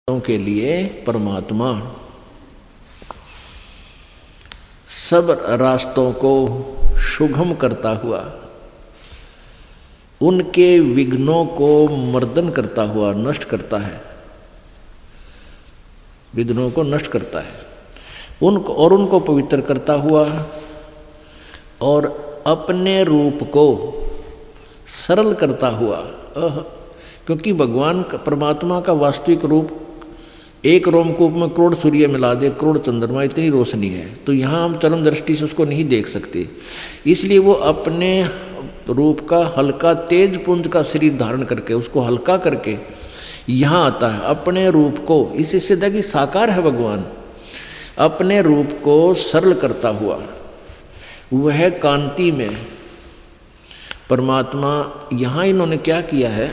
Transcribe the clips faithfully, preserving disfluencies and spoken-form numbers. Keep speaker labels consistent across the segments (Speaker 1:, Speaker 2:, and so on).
Speaker 1: के लिए परमात्मा सब रास्तों को सुगम करता हुआ, उनके विघ्नों को मर्दन करता हुआ नष्ट करता है, विघ्नों को नष्ट करता है उनको और उनको पवित्र करता हुआ, और अपने रूप को सरल करता हुआ। क्योंकि भगवान परमात्मा का वास्तविक रूप एक रोमकूप में करोड़ सूर्य मिला दे, करोड़ चंद्रमा, इतनी रोशनी है, तो यहाँ हम चरम दृष्टि से उसको नहीं देख सकते। इसलिए वो अपने रूप का हल्का तेज पुंज का शरीर धारण करके उसको हल्का करके यहाँ आता है अपने रूप को। इससे सिद्ध कि साकार है भगवान, अपने रूप को सरल करता हुआ वह कांति में परमात्मा। यहाँ इन्होंने क्या किया है,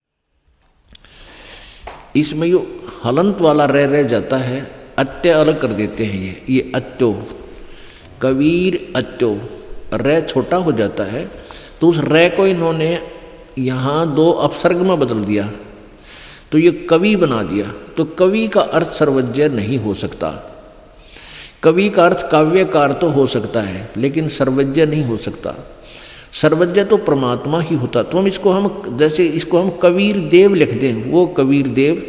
Speaker 1: इसमें यो हलंत वाला रह रह जाता है, अत्य अलग कर देते हैं। ये ये अत्यो, कबीर अत्यो, रे छोटा हो जाता है, तो उस रे को इन्होंने यहाँ दो अपसर्ग में बदल दिया, तो ये कवि बना दिया। तो कवि का अर्थ सर्वज्ञ नहीं हो सकता। कवि का अर्थ काव्यकार तो हो सकता है, लेकिन सर्वज्ञ नहीं हो सकता। सर्वज्ञ तो परमात्मा ही होता। तो हम इसको हम जैसे इसको हम कबीर देव लिख दें, वो कबीर देव,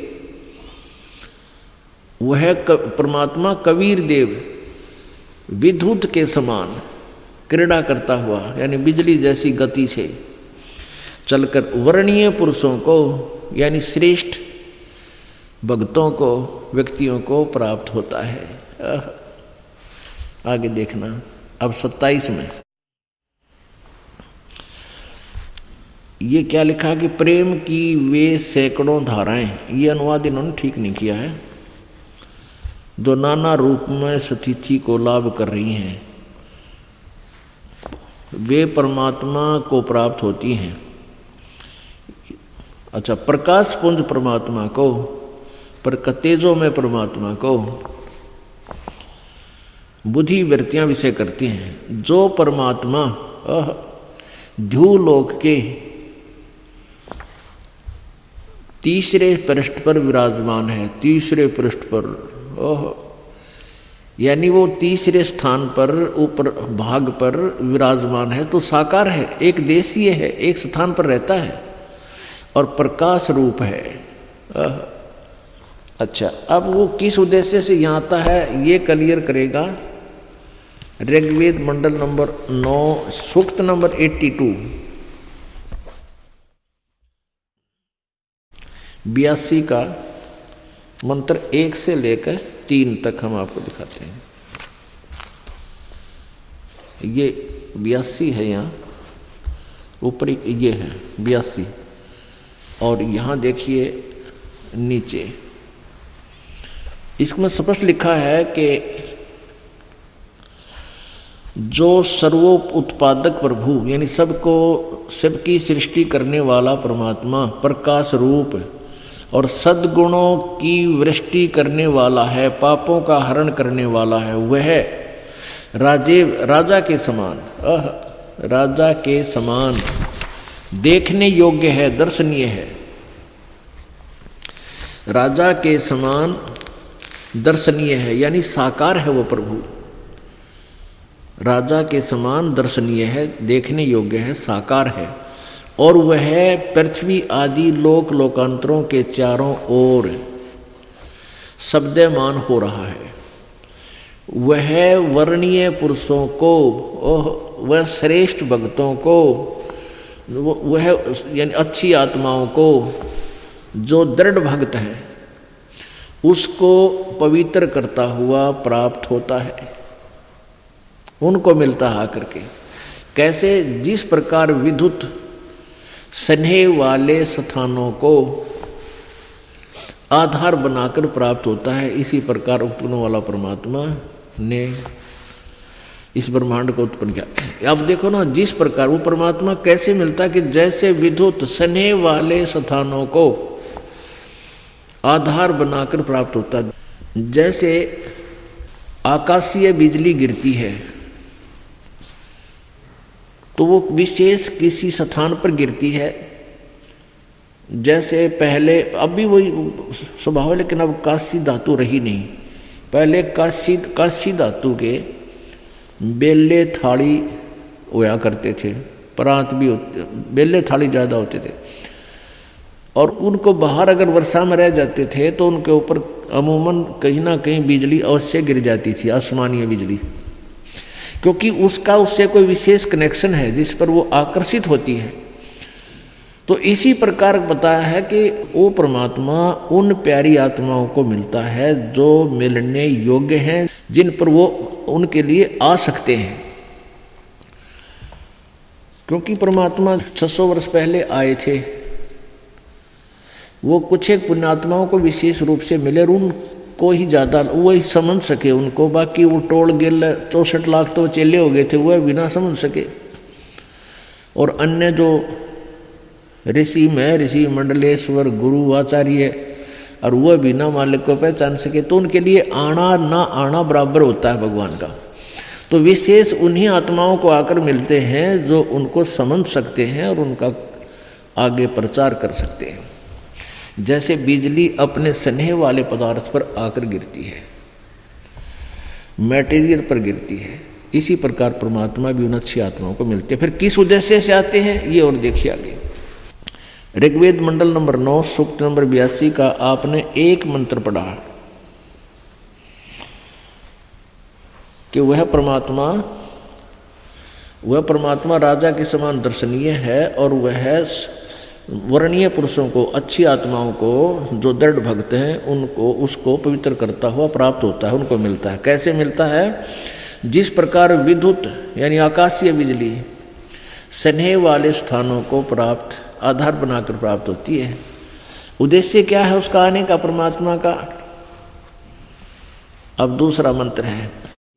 Speaker 1: वह परमात्मा कबीर देव विद्युत के समान क्रीड़ा करता हुआ, यानी बिजली जैसी गति से चलकर वर्णीय पुरुषों को, यानी श्रेष्ठ भक्तों को, व्यक्तियों को प्राप्त होता है। आगे देखना अब सत्ताईस में ये क्या लिखा कि प्रेम की वे सैकड़ों धाराएं, ये अनुवाद इन्होंने ठीक नहीं किया है, जो नाना रूप में स्थिति को लाभ कर रही हैं, वे परमात्मा को प्राप्त होती हैं। अच्छा, प्रकाश पुंज परमात्मा को, पर तेजों में परमात्मा को बुद्धि वृत्तियां विषय करती हैं। जो परमात्मा ध्युलोक के तीसरे पृष्ठ पर विराजमान है, तीसरे पृष्ठ पर, ओह, यानी वो तीसरे स्थान पर ऊपर भाग पर विराजमान है, तो साकार है, एक देशीय है, एक स्थान पर रहता है और प्रकाश रूप है। अच्छा, अब वो किस उद्देश्य से यहाँ आता है ये क्लियर करेगा ऋग्वेद मंडल नंबर नौ सूक्त नंबर बयासी, बयासी का मंत्र एक से लेकर तीन तक हम आपको दिखाते हैं। ये बयासी है, यहाँ ऊपर ये है बयासी, और यहाँ देखिए नीचे इसमें स्पष्ट लिखा है कि जो सर्वो उत्पादक प्रभु, यानी सबको सबकी सृष्टि करने वाला परमात्मा प्रकाश रूप और सद्गुणों की वृष्टि करने वाला है, पापों का हरण करने वाला है, वह राजे राजा के समान, अह राजा के समान देखने योग्य है, दर्शनीय है। राजा के समान दर्शनीय है, यानी साकार है वो प्रभु, राजा के समान दर्शनीय है, देखने योग्य है, साकार है। और वह पृथ्वी आदि लोक लोकांतरों के चारों ओर शब्दमान हो रहा है। वह वर्णीय पुरुषों को, वह श्रेष्ठ भक्तों को, वह यानी अच्छी आत्माओं को, जो दृढ़ भक्त हैं, उसको पवित्र करता हुआ प्राप्त होता है, उनको मिलता है आकर के। कैसे? जिस प्रकार विद्युत स्नेह वाले स्थानों को आधार बनाकर प्राप्त होता है, इसी प्रकार उत्पन्न वाला परमात्मा ने इस ब्रह्मांड को उत्पन्न किया। अब देखो ना, जिस प्रकार वो परमात्मा कैसे मिलता है कि जैसे विद्युत स्नेह वाले स्थानों को आधार बनाकर प्राप्त होता है। जैसे आकाशीय बिजली गिरती है तो वो विशेष किसी स्थान पर गिरती है, जैसे पहले, अब भी वही स्वभाव है, लेकिन अब कांस्य धातु रही नहीं। पहले कांस्य कांस्य धातु के बेले थाली होया करते थे, परात भी होते, बेले थाली ज़्यादा होते थे, और उनको बाहर अगर वर्षा में रह जाते थे तो उनके ऊपर अमूमन कहीं ना कहीं बिजली अवश्य गिर जाती थी, आसमानीय बिजली, क्योंकि उसका उससे कोई विशेष कनेक्शन है जिस पर वो आकर्षित होती है। तो इसी प्रकार बताया है कि वो परमात्मा उन प्यारी आत्माओं को मिलता है जो मिलने योग्य हैं, जिन पर वो उनके लिए आ सकते हैं। क्योंकि परमात्मा छह सौ वर्ष पहले आए थे, वो कुछ एक पुण्यात्माओं को विशेष रूप से मिले और उनको ही ज़्यादा वही समझ सके उनको, बाकी वो टोल गिल चौसठ लाख तो चेले हो गए थे, वह भी ना समझ सके। और अन्य जो ऋषि में ऋषि मंडलेश्वर गुरु आचार्य, और वह भी ना मालिक को पहचान सके, तो उनके लिए आना ना आना बराबर होता है भगवान का। तो विशेष उन्हीं आत्माओं को आकर मिलते हैं जो उनको समझ सकते हैं और उनका आगे प्रचार कर सकते हैं। जैसे बिजली अपने स्नेह वाले पदार्थ पर आकर गिरती है, मटेरियल पर गिरती है, इसी प्रकार परमात्मा भी उन अच्छी आत्माओं को मिलते हैं। फिर किस उद्देश्य से आते हैं ये और देखिए आगे। ऋग्वेद मंडल नंबर नौ सूक्त नंबर बयासी का आपने एक मंत्र पढ़ा कि वह परमात्मा वह परमात्मा राजा के समान दर्शनीय है, और वह वर्णीय पुरुषों को, अच्छी आत्माओं को, जो दृढ़ भक्त हैं उनको, उसको पवित्र करता हुआ प्राप्त होता है, उनको मिलता है। कैसे मिलता है? जिस प्रकार विद्युत यानी आकाशीय बिजली स्नेह वाले स्थानों को प्राप्त आधार बनाकर प्राप्त होती है। उद्देश्य क्या है उसका आने का परमात्मा का? अब दूसरा मंत्र है,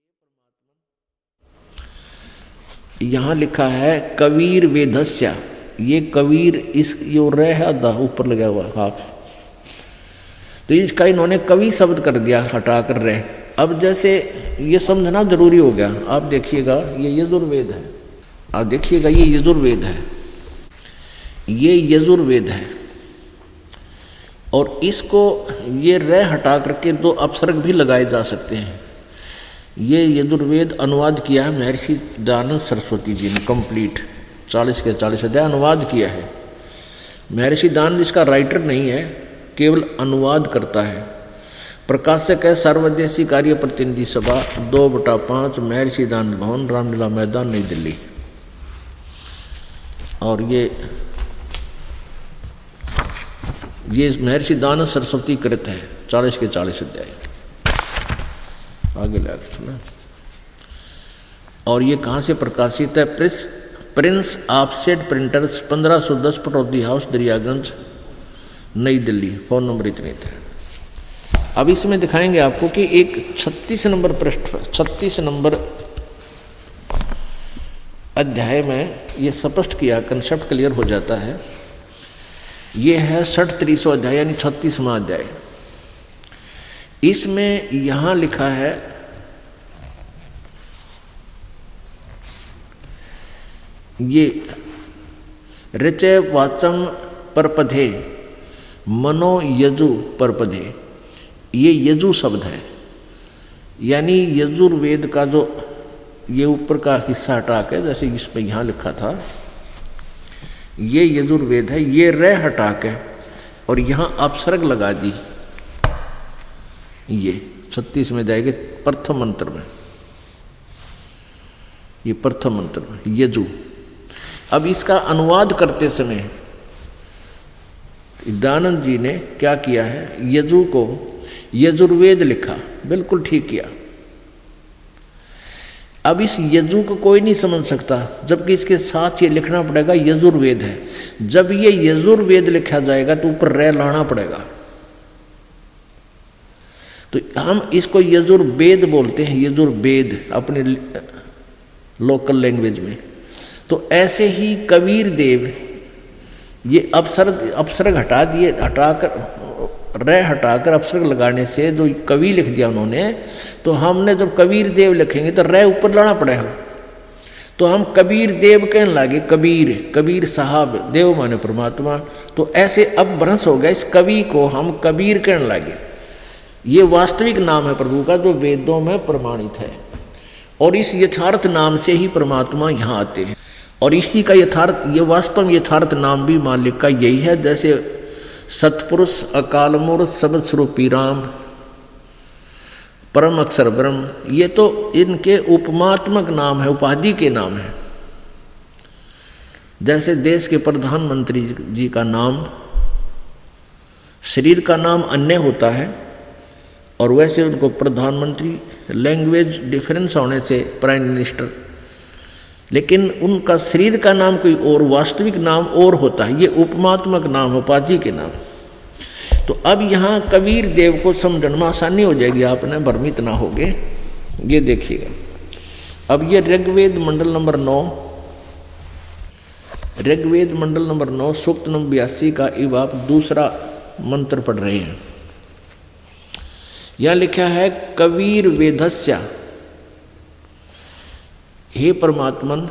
Speaker 1: यहां लिखा है कबीर वेदस्य। ये कबीर इस यो रह आधा ऊपर लगा हुआ हाथ, तो इसका इन्होंने कवि शब्द कर दिया हटाकर रह। अब जैसे ये समझना जरूरी हो गया। आप देखिएगा ये यजुर्वेद है, आप देखिएगा ये यजुर्वेद है, ये यजुर्वेद है, और इसको ये रह हटा करके दो अपसर्ग भी लगाए जा सकते हैं। ये यजुर्वेद अनुवाद किया है महर्षि दयानंद सरस्वती जी ने, कंप्लीट चालीस के चालीस अध्याय अनुवाद किया है। महर्षि दयानंद इसका राइटर नहीं है, केवल अनुवाद करता है। प्रकाशक है सर्वदेशी कार्य प्रतिनिधि सभा, दो बटा पाँच महर्षि दयानंद भवन, रामलीला मैदान, नई दिल्ली। और ये ये महर्षि दयानंद सरस्वती कृत है, चालीस के चालीस अध्याय। आगे लगा सुना। और ये कहाँ से प्रकाशित है? प्रिस प्रिंस ऑफसेट प्रिंटर्स, पंद्रह सौ दस पटौदी हाउस, दरियागंज, नई दिल्ली। फोन नंबर इतने थे। अब इसमें दिखाएंगे आपको कि एक छत्तीस नंबर पृष्ठ, छत्तीस नंबर अध्याय में ये स्पष्ट किया, कंसेप्ट क्लियर हो जाता है। ये है षठ त्रिसो अध्याय यानी छत्तीसवां अध्याय। इसमें यहां लिखा है ये ऋचे वाचम परपधे मनो यजु परपधे, ये यजु शब्द है, यानी यजुर्वेद का जो ये ऊपर का हिस्सा हटा के, जैसे इसमें यहाँ लिखा था ये यजुर्वेद है, ये रे हटा के और यहाँ अपसर्ग लगा दी, ये छत्तीस में जाएंगे प्रथम मंत्र में, ये प्रथम मंत्र में यजु। अब इसका अनुवाद करते समय दयानंद जी ने क्या किया है, यजु को यजुर्वेद लिखा, बिल्कुल ठीक किया। अब इस यजु को कोई नहीं समझ सकता, जबकि इसके साथ ये लिखना पड़ेगा यजुर्वेद है। जब ये यजुर्वेद लिखा जाएगा तो ऊपर रे लाना पड़ेगा, तो हम इसको यजुर्वेद बोलते हैं, यजुर्वेद अपने लोकल लैंग्वेज में। तो ऐसे ही कबीर देव ये अपसर्ग अपसर्ग हटा दिए, हटाकर रे हटाकर अपसर्ग लगाने से जो कवि लिख दिया उन्होंने, तो हमने जब कबीर देव लिखेंगे तो रे ऊपर लाना पड़ेगा। तो तो हम कबीर देव कहने लगे, कबीर कबीर साहब, देव माने परमात्मा। तो ऐसे अब भ्रंश हो गया, इस कवि को हम कबीर कहने लगे। ये वास्तविक नाम है प्रभु का जो वेदों में प्रमाणित है, और इस यथार्थ नाम से ही परमात्मा यहाँ आते हैं। और इसी का यथार्थ, ये वास्तव में यथार्थ नाम भी मालिक का यही है। जैसे सतपुरुष, अकाल मूर्त, सबद स्वरूपी राम, परम अक्षर ब्रह्म, ये तो इनके उपमात्मक नाम है, उपाधि के नाम है। जैसे देश के प्रधानमंत्री जी का नाम, शरीर का नाम अन्य होता है, और वैसे उनको प्रधानमंत्री, लैंग्वेज डिफरेंस होने से प्राइम मिनिस्टर, लेकिन उनका शरीर का नाम कोई और, वास्तविक नाम और होता है। ये उपमात्मक नाम, उपाधि के नाम। तो अब यहाँ कबीर देव को समझने में आसानी हो जाएगी, आपने भ्रमित ना होगे। ये देखिएगा, अब ये ऋग्वेद मंडल नंबर नौ, ऋग्वेद मंडल नंबर नौ सूक्त नंबर बयासी का अब आप दूसरा मंत्र पढ़ रहे हैं। यह लिखा है, कबीर वेदस्य, हे परमात्मन,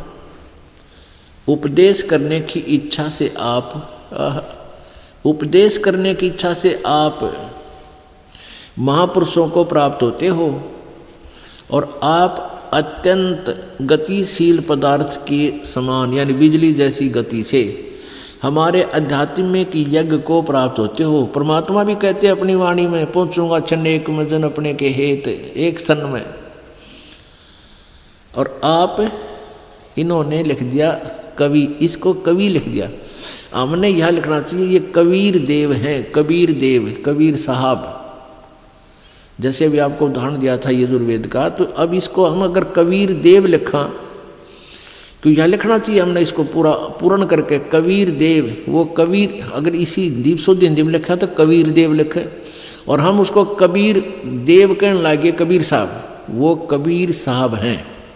Speaker 1: उपदेश करने की इच्छा से आप उपदेश करने की इच्छा से आप महापुरुषों को प्राप्त होते हो, और आप अत्यंत गतिशील पदार्थ के समान, यानी बिजली जैसी गति से हमारे आध्यात्मिक यज्ञ को प्राप्त होते हो। परमात्मा भी कहते हैं अपनी वाणी में, पहुंचूंगा छन एक मजन अपने के हेत, एक सन में। और आप, इन्होंने लिख दिया कवि, इसको कवि लिख दिया। हमने यह लिखना चाहिए ये कबीर देव हैं, कबीर देव, कबीर साहब। जैसे भी आपको उदाहरण दिया था यजुर्वेद का, तो अब इसको हम अगर कबीर देव लिखा, तो यह लिखना चाहिए हमने इसको पूरा पूर्ण करके, कबीर देव। वो कबीर अगर इसी दीप शुद्ध हिंदी में लिखा तो कबीर देव लिखे, और हम उसको कबीर देव कहने लगे, कबीर साहब। वो कबीर साहब हैं,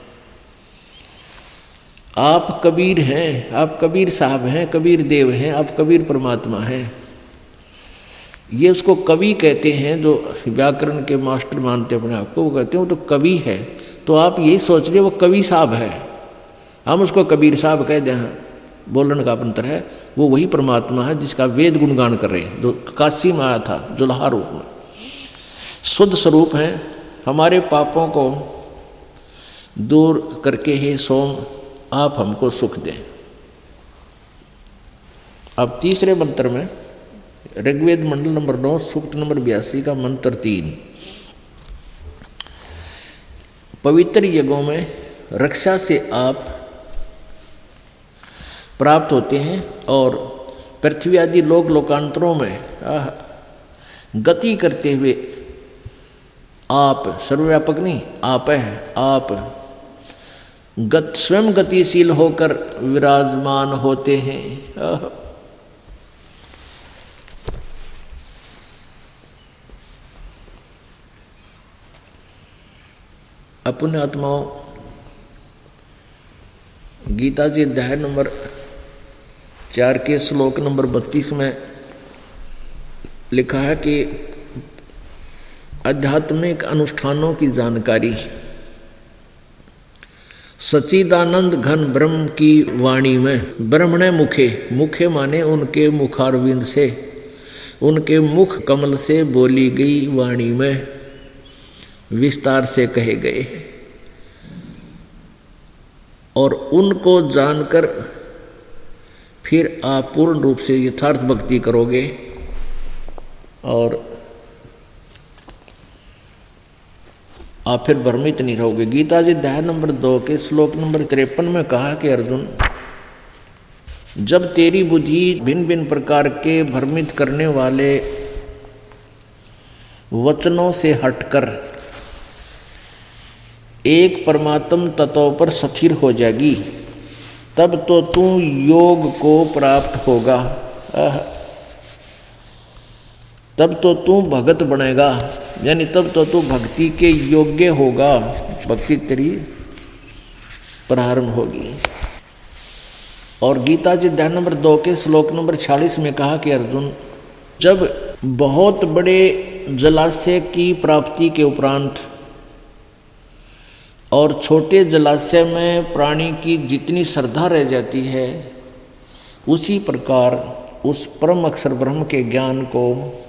Speaker 1: आप कबीर हैं, आप कबीर साहब हैं, कबीर देव हैं, आप कबीर परमात्मा हैं। ये उसको कवि कहते हैं, जो व्याकरण के मास्टर मानते अपने आप को, वो कहते हैं वो तो कवि है। तो आप यही सोच रहे वो कवि साहब है, हम उसको कबीर साहब कह दें, हाँ, बोलने का अंतर है। वो वही परमात्मा है जिसका वेद गुणगान कर रहे हैं, जो काशी में आया था जुल्हा रूप में, शुद्ध स्वरूप है। हमारे पापों को दूर करके हे सोम आप हमको सुख दें। अब तीसरे मंत्र में, ऋग्वेद मंडल नंबर नौ सूक्त नंबर बयासी का मंत्र तीन, पवित्र यज्ञों में रक्षा से आप प्राप्त होते हैं, और पृथ्वी आदि लोक लोकांतरों में गति करते हुए आप, सर्वव्यापक नहीं, आप है, आप गत स्वयं गतिशील होकर विराजमान होते हैं। अपने आत्माओं, गीता जी अध्याय नंबर चार के श्लोक नंबर बत्तीस में लिखा है कि आध्यात्मिक अनुष्ठानों की जानकारी सच्चिदानंद घन ब्रह्म की वाणी में, ब्रह्मणे मुखे, मुखे माने उनके मुखारविंद से, उनके मुख कमल से बोली गई वाणी में विस्तार से कहे गए, और उनको जानकर फिर आप पूर्ण रूप से यथार्थ भक्ति करोगे, और आप फिर भ्रमित नहीं रहोगे। गीता जी अध्याय नंबर दो के श्लोक नंबर तिरपन में कहा कि अर्जुन, जब तेरी बुद्धि भिन्न भिन्न प्रकार के भ्रमित करने वाले वचनों से हटकर एक परमात्म तत्व पर स्थिर हो जाएगी, तब तो तू योग को प्राप्त होगा, तब तो तू भगत बनेगा, यानी तब तो तू भक्ति के योग्य होगा, भक्ति तेरी प्रारंभ होगी। और गीता जी अध्याय नंबर दो के श्लोक नंबर छियालीस में कहा कि अर्जुन, जब बहुत बड़े जलाशय की प्राप्ति के उपरांत और छोटे जलाशय में प्राणी की जितनी श्रद्धा रह जाती है, उसी प्रकार उस परम अक्षर ब्रह्म के ज्ञान को